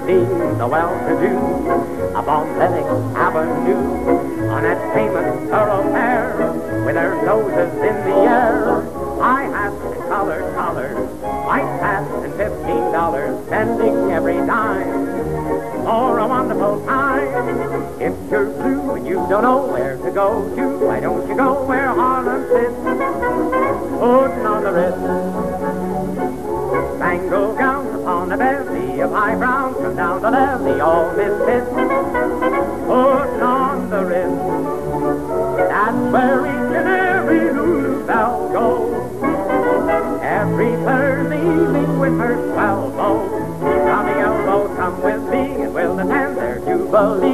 seen the well-to-do up on Lenox Avenue, on that famous thoroughfare, with their noses in the air. High hats and colored collars, white hats and $15, spending every dime for a wonderful time. If you're blue and you don't know where to go to, why don't you go where Harlem sits, putting on the Ritz. Spangled gowns upon a bevy of high browns, from down the levee, all misfits, putting on the Ritz. That's where each and every Lulu Belle goes, every Thursday evening with her swell beau. From the elbow, come with me, and we'll attend their jubilee.